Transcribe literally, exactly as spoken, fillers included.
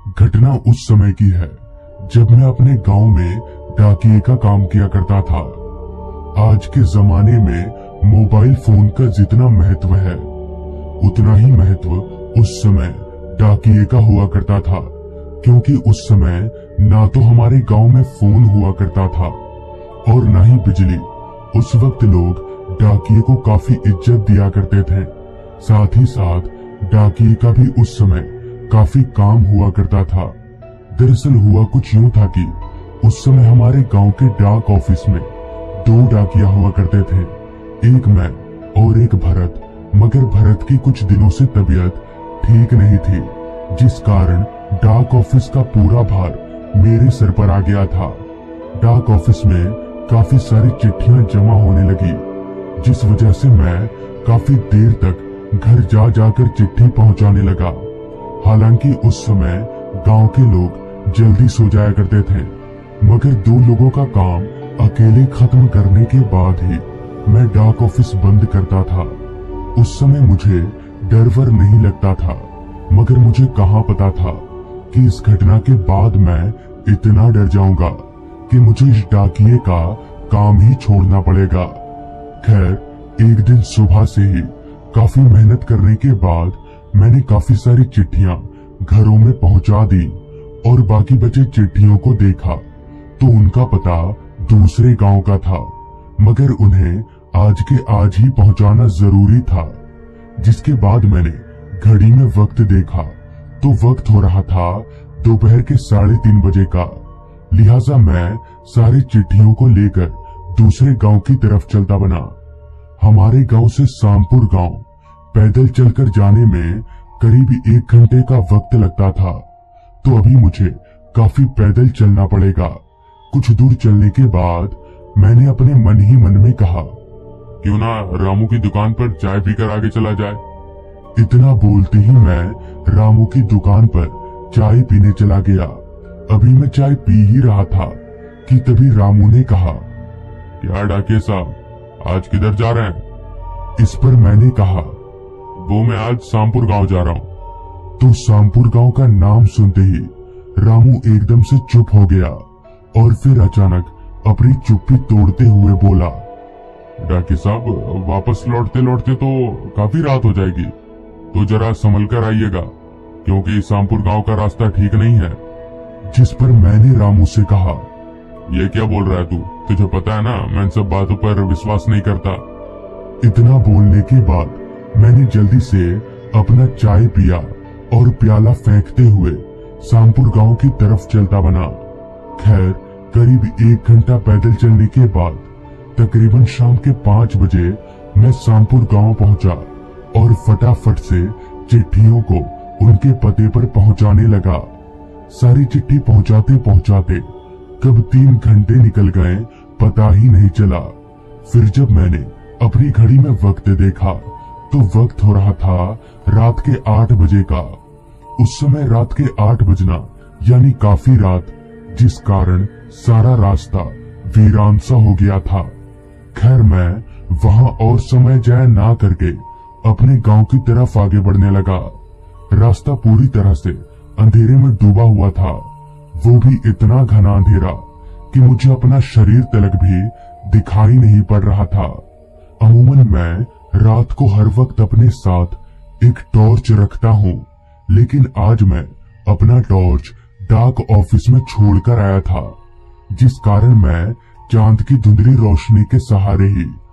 घटना उस समय की है जब मैं अपने गांव में डाकिये का काम किया करता था। आज के जमाने में मोबाइल फोन का जितना महत्व है उतना ही महत्व उस समय डाकिये का हुआ करता था, क्योंकि उस समय ना तो हमारे गांव में फोन हुआ करता था और ना ही बिजली। उस वक्त लोग डाकिये को काफी इज्जत दिया करते थे। साथ ही साथ डाकिये का भी उस समय काफी काम हुआ करता था। दरअसल हुआ कुछ यूं था कि उस समय हमारे गांव के डाक ऑफिस में दो डाकिया हुआ करते थे, एक मैं और एक भरत। मगर भरत की कुछ दिनों से तबीयत ठीक नहीं थी, जिस कारण डाक ऑफिस का पूरा भार मेरे सर पर आ गया था। डाक ऑफिस में काफी सारी चिट्ठियां जमा होने लगी, जिस वजह से मैं काफी देर तक घर जा जाकर चिट्ठी पहुंचाने लगा। हालांकि उस समय गांव के लोग जल्दी सो जाया करते थे, मगर दो लोगों का काम अकेले खत्म करने के बाद ही मैं डाक ऑफिस बंद करता था। उस समय मुझे डर वर नहीं लगता था, मगर मुझे कहाँ पता था कि इस घटना के बाद मैं इतना डर जाऊंगा कि मुझे इस डाकिये का काम ही छोड़ना पड़ेगा। खैर एक दिन सुबह से ही काफी मेहनत करने के बाद मैंने काफी सारी चिट्ठियां घरों में पहुंचा दी और बाकी बचे चिट्ठियों को देखा तो उनका पता दूसरे गांव का था, मगर उन्हें आज के आज ही पहुंचाना जरूरी था। जिसके बाद मैंने घड़ी में वक्त देखा तो वक्त हो रहा था दोपहर के साढ़े तीन बजे का। लिहाजा मैं सारी चिट्ठियों को लेकर दूसरे गांव की तरफ चलता बना। हमारे गांव से सामपुर गांव पैदल चलकर जाने में करीब एक घंटे का वक्त लगता था, तो अभी मुझे काफी पैदल चलना पड़ेगा। कुछ दूर चलने के बाद मैंने अपने मन ही मन में कहा, क्यों ना रामू की दुकान पर चाय पीकर आगे चला जाए। इतना बोलते ही मैं रामू की दुकान पर चाय पीने चला गया। अभी मैं चाय पी ही रहा था कि तभी रामू ने कहा, क्या डाकिया साहब, आज किधर जा रहे हैं? इस पर मैंने कहा, वो मैं आज सामपुर गांव जा रहा हूँ। तो सामपुर गांव का नाम सुनते ही रामू एकदम से चुप हो गया और फिर अचानक अपनी चुप्पी तोड़ते हुए बोला, डाकिया साहब, वापस लौटते लौटते तो काफी रात हो जाएगी, तो जरा संभल कर आइएगा, क्योंकि सामपुर गांव का रास्ता ठीक नहीं है। जिस पर मैंने रामू से कहा, ये क्या बोल रहा है तू? तुझे पता है ना मैं इन सब बातों पर विश्वास नहीं करता। इतना बोलने के बाद मैंने जल्दी से अपना चाय पिया और प्याला फेंकते हुए सामपुर गांव की तरफ चलता बना। खैर करीब एक घंटा पैदल चलने के बाद तकरीबन शाम के पांच बजे मैं सामपुर गांव पहुंचा और फटाफट से चिट्ठियों को उनके पते पर पहुंचाने लगा। सारी चिट्ठी पहुंचाते पहुंचाते कब तीन घंटे निकल गए पता ही नहीं चला। फिर जब मैंने अपनी घड़ी में वक्त देखा तो वक्त हो रहा था रात के आठ बजे का। उस समय रात के आठ बजना यानी काफी रात, जिस कारण सारा रास्ता वीरान सा हो गया था। खैर मैं वहां और समय जाया ना करके अपने गांव की तरफ आगे बढ़ने लगा। रास्ता पूरी तरह से अंधेरे में डूबा हुआ था, वो भी इतना घना अंधेरा कि मुझे अपना शरीर तलक भी दिखाई नहीं पड़ रहा था। अमूमन मैं रात को हर वक्त अपने साथ एक टॉर्च रखता हूँ, लेकिन आज मैं अपना टॉर्च डाक ऑफिस में छोड़कर आया था, जिस कारण मैं चांद की धुंधली रोशनी के सहारे ही